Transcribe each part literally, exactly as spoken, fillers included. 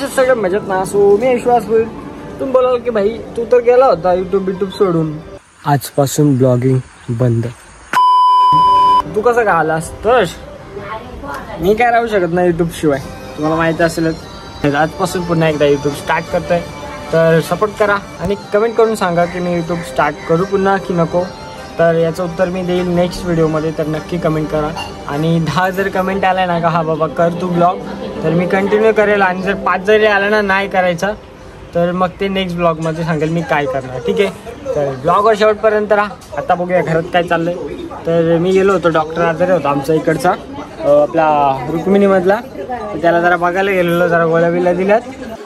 सगळं मजेत ना. सो मी विश्वास होईल तुम्ही बोलाल की भाई तू तर गेला होता युट्यूब बिट्यूब सोडून, आजपासून ब्लॉगिंग बंद. तू कसं का आलास? तर मी काय राहू शकत नाही युट्यूब शिवाय, तुम्हाला माहिती असेलच. आजपासून पुन्हा एकदा युट्यूब स्टार्ट करतोय, तर सपोर्ट करा आणि कमेंट करून सांगा की मी यूट्यूब स्टार्ट करू पुन्हा की नको. तर याचं उत्तर मी देईल नेक्स्ट व्हिडिओमध्ये, तर नक्की कमेंट करा. आणि दहा जर कमेंट आला ना का हा बाबा कर तू ब्लॉग, तर मी कंटिन्यू करेल. आणि जर पाच जरी आला ना नाही करायचा, तर मग ते नेक्स्ट ब्लॉगमध्ये सांगेल मी काय करणार. ठीक आहे, तर ब्लॉगवर शेवटपर्यंत राहा. आता बघूया घरात काय चाललं आहे. तर मी गेलो होतो, डॉक्टर आजारी होता आमचा इकडचा आपला रुक्मिणीमधला, तर त्याला जरा बघायला गेलेलो, जरा गोळ्या बिल्या दिल्यात.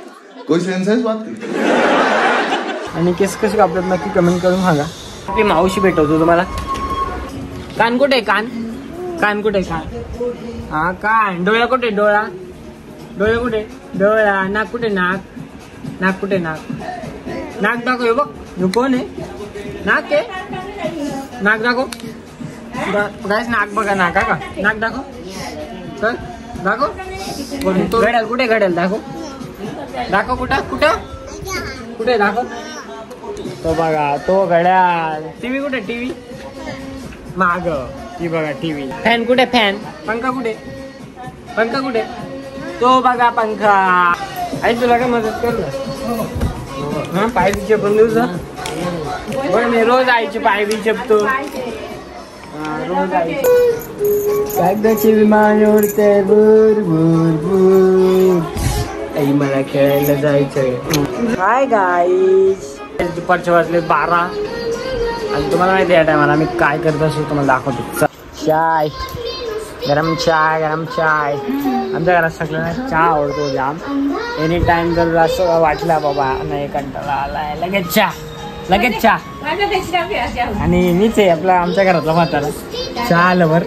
आणि केस कसे कापतात नक्की कमेंट करून सांगा. आपली मावशी भेटवतो तुम्हाला. कान कुठे? कान कान कुठे? कान हा कान. डोळा कुठे? डोळा डोळे कुठे? डोळा. नाक कुठे? नाक नाक कुठे? नाक नाक दाखव. हे बघ, हे कोण आहे? नाक आहे. नाक दाखव. नाक बघा. नाका का? नाक दाखव. तर दाखव. घड्याल कुठे? घड्याल दाखव. दाखव. कुठं कुठं कुठे दाखव. तो बघा, तो घड्याल. टीव्ही कुठे? टीव्ही माग. ती बघा टीव्ही. फॅन कुठे? फॅन. पंखा कुठे? पंखा कुठे? तो बघा पंखा. आई तुला काय मदत कर ना. हा, पाय बी चेपून देऊ जा. बरं मी रोज आईची पाय बी चेपतो. रोज आईची. कागदाचे विमान उडते बुर बुर बुर. आई मला खेळायला जायचंय. हाय गाईज, दुपारचे वाजले बारा आणि तुम्हाला माहिती आहे या टायमाला मी काय करत असतो तुम्हाला दाखवतो. चाय, गरम चाय. गरम चाय आमच्या घरात सगळ्यांना चहा आवडतो जाम. एनी टाइम जर असं वाटलं बाबा नाही कंटाळा आलाय, लगेच चहा, लगेच चहा. आणि मीच आहे आपला आमच्या घरातला म्हातारा चहा लवर.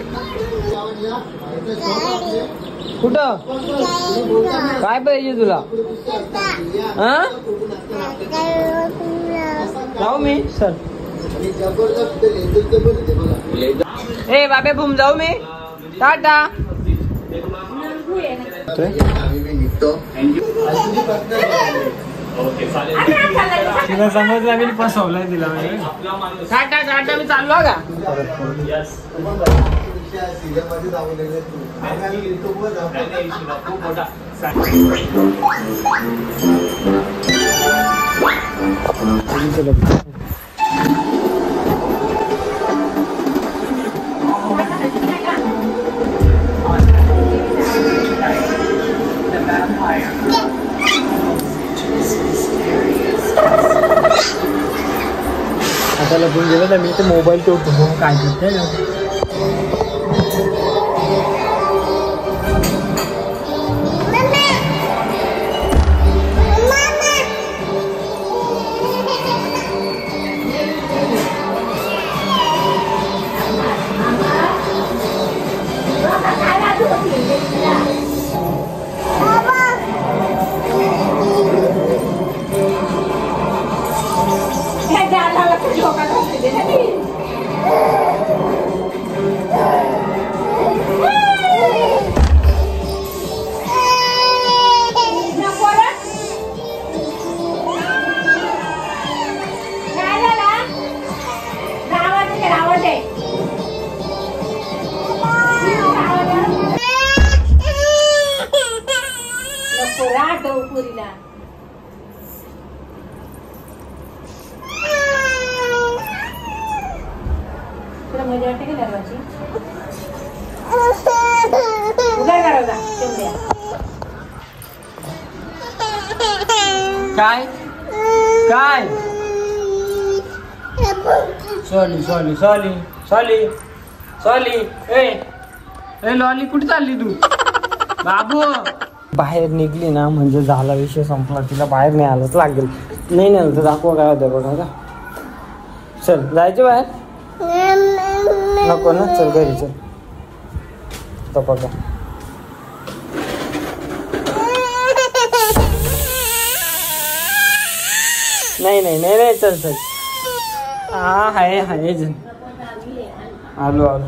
कुठं काय पाहिजे तुला? हा जाऊ मी सर. ए बाबे भूम जाऊ मी. टाटा. तिला समजला मी फसवलंय तिला. टाटा टाटा मी चाललो का? आता लगून गेलं तर मी ते मोबाईल तोडतो. काय करते मजा वाटते का दरवाजी? काय काय सॉली सॉली सॉली सॉली सॉली. ए ए लॉली कुठे चालली तू? बाबू बाहेर निघली ना म्हणजे झाला विषय संपला. तिला बाहेर नाही आलंच लागेल. नाही नाही तर दाखवा काय होतं बघा का. चल जायचं बाहेर. नको ना, चल घरी चल. पप्पा का नाही नाही नाही नाही चल चल. हा हाय हाय जण आलो आलो.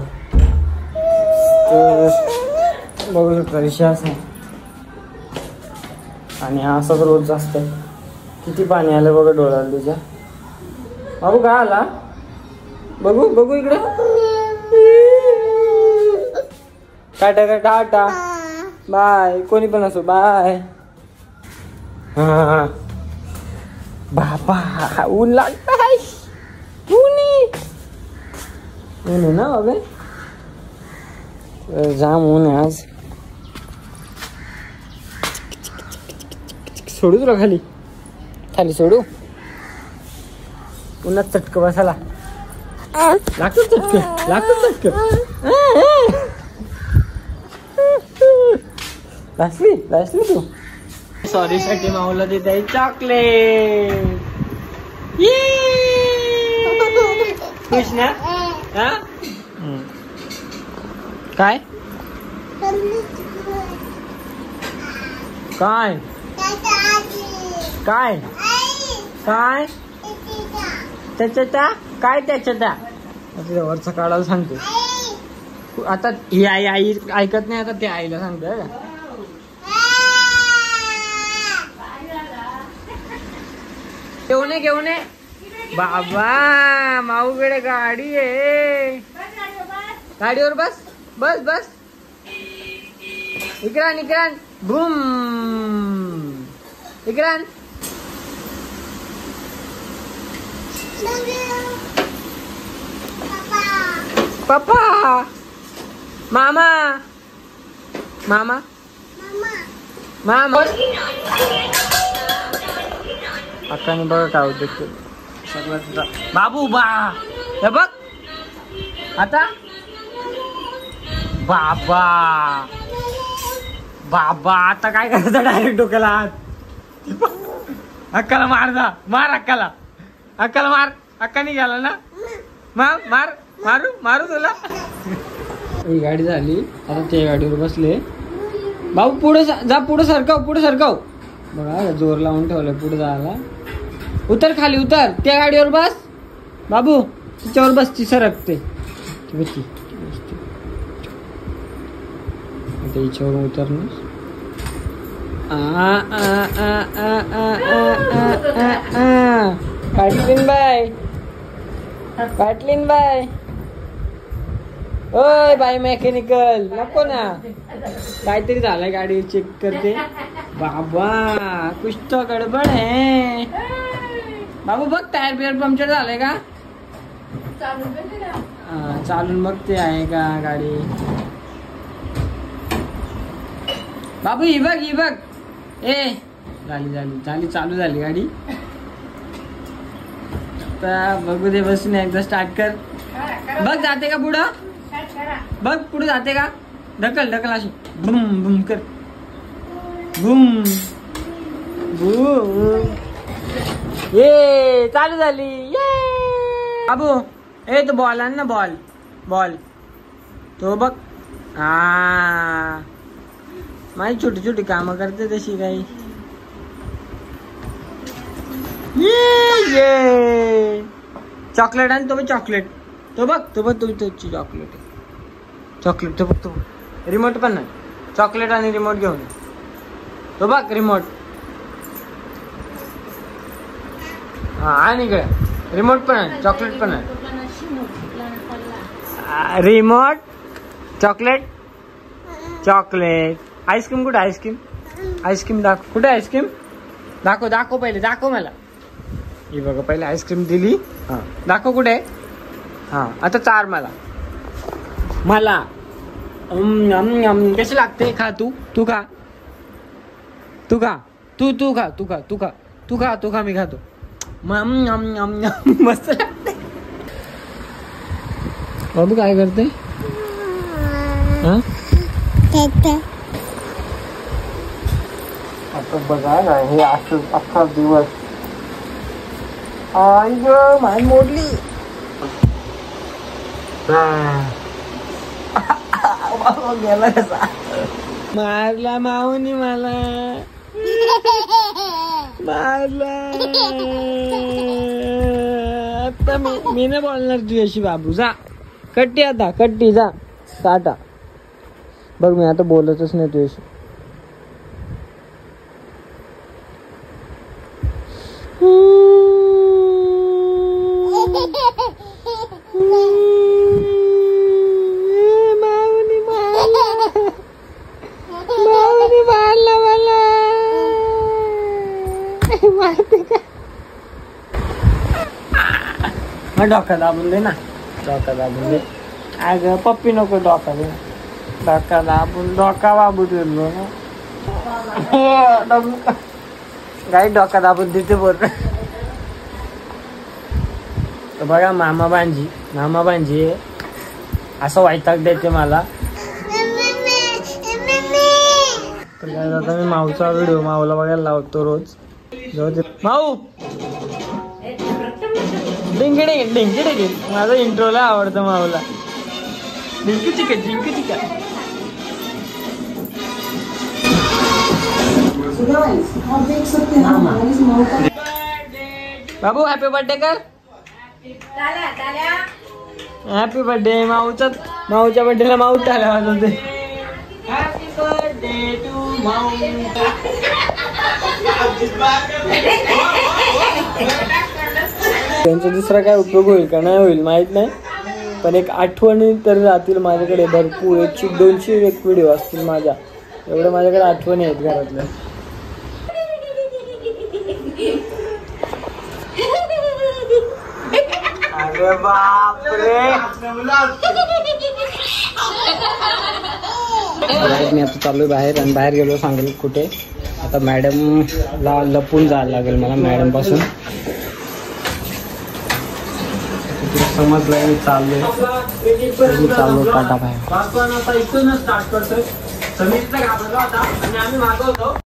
तर बघू शकता विषय असा आणि हा असंच रोज असतं. किती पाणी आलं बघा डोळ्याला तुझ्या. बाबू काय आला बघू बघू इकडे. टाटा का टाटा बाय. कोणी पण असो बाय. हा बाबा ऊन लागताय. ऊन आहे ना बाबे. जाम ऊन आहे आज. सोडू तुला खाली खाली सोडू. उन्हात चटक बसायला लागतो. चटक लागतो. चटक लासली लासली तू. सॉरी साठी माऊला देत आहे चॉकलेट. खुश ना. हा काय काय काय काय त्याच्या काय त्याच्या वरचा काढायला सांगतो. आता ही आई आई ऐकत नाही. आता ते आईला सांगतोय का. घेऊन ये घेऊन ये बाबा. माऊकडे गाडी आहे. गाडीवर बस बस बस. इकरान इकरान बूम इकरान. पप्पा मामा मामा मामा. अक्काने बघा काय होतं सगळं. बाबू बा हे बघ आता. बाबा बाबा आता काय करायचं. डायरेक्ट डोक्याला हात. अक्काला मार जा. मार अक्काला. अक्काला मार. अक्काने गेला ना. मार मार मारू मारू तुला. ही गाडी झाली. आता त्या गाडीवर बसले. बाबू पुढे जा. पुढे सरकाव पुढे सरकाव. बघा जोर लावून ठेवलं पुढे जायला. उतर खाली उतर. त्या गाडीवर बस बाबू. तिच्यावर बस. ती सरकते. हिच्यावर उतरणं. पाटलीन बाय पाटलीन बाय. ओय बाय मेकॅनिकल नको ना. काहीतरी झालंय गाडी चेक करते. बाबा कुछ तो गडबड आहे. बाबू बघ टायर बियर पंक्चर झालंय का. चालून बघते आहे का गाडी. बाबू ही बघ ही बघ. ए झाली झाली झाली चालू झाली गाडी. आता बघू दे बसून एकदा स्टार्ट कर. बघ जाते का पुढं. बघ पुढे जाते का. ढकल ढकल अशी बुम बुम कर. बुम बुम. ये चालू झाली. ये बाबू ए तो बॉल आण ना. बॉल बॉल तो बघ. हा माझी छोटी छोटी कामं करते तशी काही. ये चॉकलेट आणि तो बघ चॉकलेट. तो बघ तो बघ तुझी चॉकलेट आहे. चॉकलेट तो बघ तो रिमोट पण नाही. चॉकलेट आणि रिमोट घेऊन तो बघ रिमोट. हा आणि इकडे रिमोट पण आहे. चॉकलेट पण आहे. Remote chocolate chocolate. आईस्क्रीम कुठे. आईस्क्रीम आईस्क्रीम दाखव. कुठे आईस्क्रीम दाखव. दाखव पहिले दाखव मला. ही बघा पहिले आईस्क्रीम दिली. हा दाखव कुठे. हा आता चार मला मला कशी लागते. खा तू तू खा तू खा तू तू खा तू खा तू खा तू खा तू खा. मी खातो. मस्त लागते. बाबू काय करते. हा आता बघा ना हे असं अख्खा दिवस. आई ग माय मोडली. गेला कसा. मारला माऊनी मला. मारला. आता मी मी नाही बोलणार तुझ्याशी बाबू. जा कट्टी आता कट्टी जा. टाटा. बघ मी आता बोलतच नाही तुझ्याशी. मग डोका दाबून दे ना, डोका दाबून दे. अगं पप्पी नको डोका दे, डोका दाबून डोका बाबू दिलो ना. काही डोका दाबून देते बोल. तर बघा मामा भांजी मामा भांजी असं वैताग देते मला. तर काय आता मी माऊचा व्हिडिओ माऊला बघायला लावतो रोज. जाऊ दे माऊ. डिंगी डिंगी डिंगी डिंगी माझा इंट्रोला आवडतं माऊला. डिंकी चिका डिंकी चिका. बाबू हॅपी बर्थडे कर. हॅपी बर्थडे माऊचा. माऊच्या बर्थडेला माऊ टाळ्या वाजवते. हॅपी बर्थडे टू माऊ. त्यांचा दुसरा काय उपयोग होईल का नाही होईल माहित नाही, पण एक आठवणी तर राहतील माझ्याकडे भरपूर. एकशे दोनशे एक व्हिडिओ असतील माझ्या. एवढ्या माझ्याकडे आठवणी आहेत घरातल्या. अरे बापरे. मी आता चाललोय बाहेर आणि बाहेर गेलो सांगेल कुठे. आता मॅडम ला लपून जायला लागेल मला मॅडम पासून. समजलंय मी चाललोय मी चाललो टाटा बाहेर. इथूनच स्टार्ट करतोय. समीरचा घाबरला होता आणि आम्ही मागवतो.